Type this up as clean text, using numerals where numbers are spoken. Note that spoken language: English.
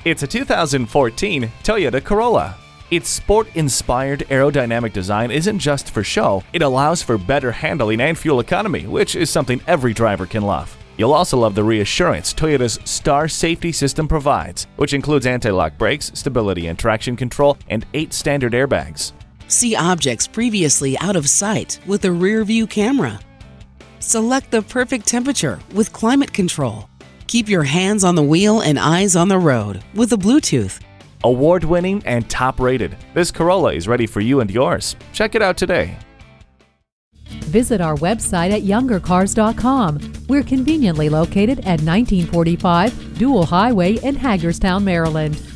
It's a 2014 Toyota Corolla. Its sport-inspired aerodynamic design isn't just for show, it allows for better handling and fuel economy, which is something every driver can love. You'll also love the reassurance Toyota's Star safety system provides, which includes anti-lock brakes, stability and traction control, and 8 standard airbags. See objects previously out of sight with a rear-view camera. Select the perfect temperature with climate control. Keep your hands on the wheel and eyes on the road with the Bluetooth. Award-winning and top-rated, this Corolla is ready for you and yours. Check it out today. Visit our website at youngercars.com. We're conveniently located at 1945 Dual Highway in Hagerstown, Maryland.